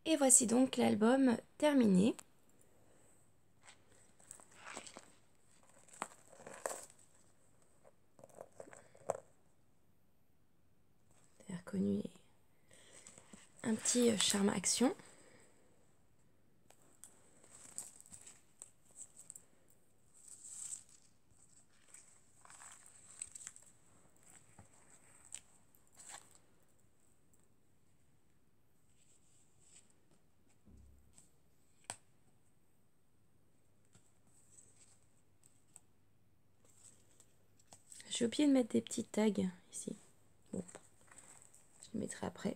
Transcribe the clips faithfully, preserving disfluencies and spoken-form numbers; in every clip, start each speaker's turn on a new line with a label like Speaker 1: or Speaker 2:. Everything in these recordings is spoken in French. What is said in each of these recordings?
Speaker 1: Et voici donc l'album terminé. Vous avez reconnu un petit charme action. J'ai oublié de mettre des petits tags ici. Bon, je les mettrai après.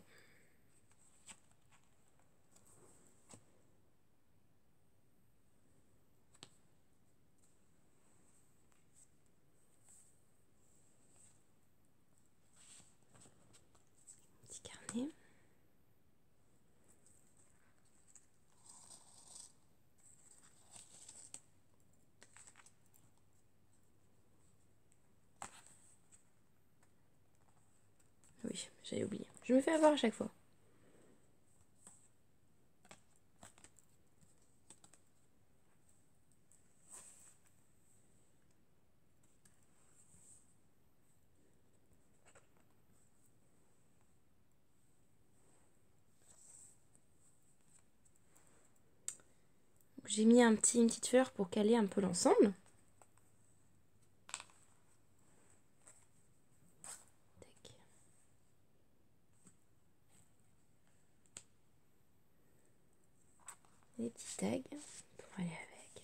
Speaker 1: Petit carnet. Oui, j'avais oublié. Je me fais avoir à chaque fois. J'ai mis un petit, une petite fleur pour caler un peu l'ensemble. Les petits tags pour aller avec.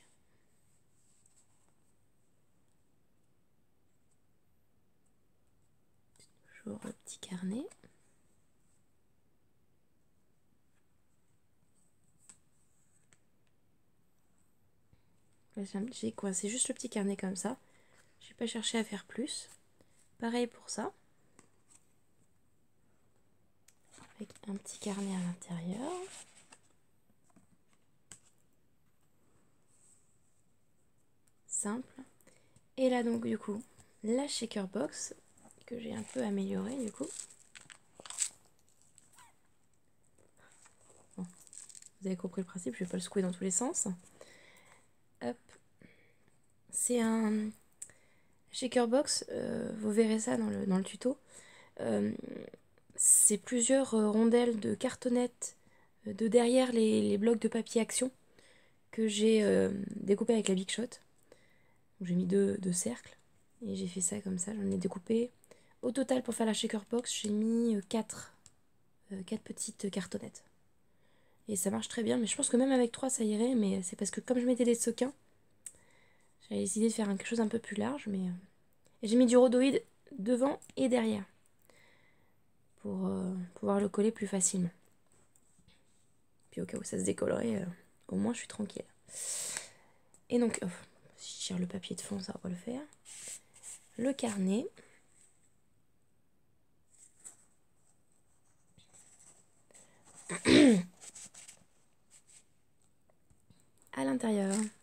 Speaker 1: Toujours le petit carnet. J'ai quoi? C'est juste le petit carnet comme ça. J'ai pas cherché à faire plus. Pareil pour ça. Avec un petit carnet à l'intérieur. Simple. Et là donc du coup, la shaker box que j'ai un peu améliorée du coup. Bon, vous avez compris le principe, je vais pas le secouer dans tous les sens. Hop. C'est un shaker box, euh, vous verrez ça dans le, dans le tuto. Euh, c'est plusieurs euh, rondelles de cartonnettes euh, de derrière les, les blocs de papier action que j'ai euh, découpé avec la Big Shot. J'ai mis deux, deux cercles et j'ai fait ça comme ça, j'en ai découpé. Au total pour faire la shaker box, j'ai mis quatre petites cartonnettes. Et ça marche très bien, mais je pense que même avec trois ça irait, mais c'est parce que comme je mettais des sequins, j'avais décidé de faire quelque chose un peu plus large, mais... Et j'ai mis du rhodoïde devant et derrière pour euh, pouvoir le coller plus facilement. Puis au cas où ça se décollerait, euh, au moins je suis tranquille. Et donc, oh, si je tire le papier de fond, ça va pas le faire. Le carnet. À l'intérieur,